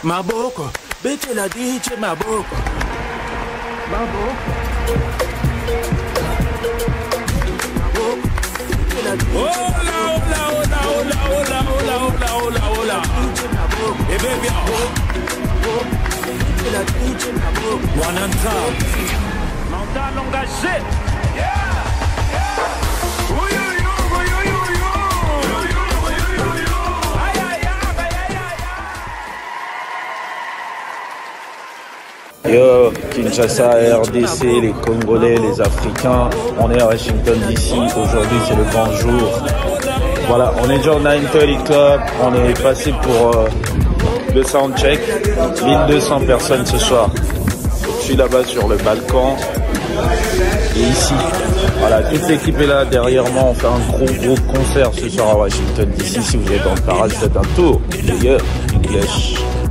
Maboko, bete la DJ Maboko. Maboko. Hola, hola, hola, hola, hola, hola, hola, hola, hola. Eh bien, bien. One on top. Mental engagé. Yo, Kinshasa, RDC, les Congolais, les Africains, on est à Washington DC, aujourd'hui c'est le grand jour. Voilà, on est déjà au 930 Club, on est passé pour le soundcheck, 1200 personnes ce soir. Je suis là-bas sur le balcon, et ici, voilà, toute l'équipe est là, derrière moi, on fait un gros concert ce soir à Washington DC. Si vous êtes dans le parage, faites un tour, yeah, English.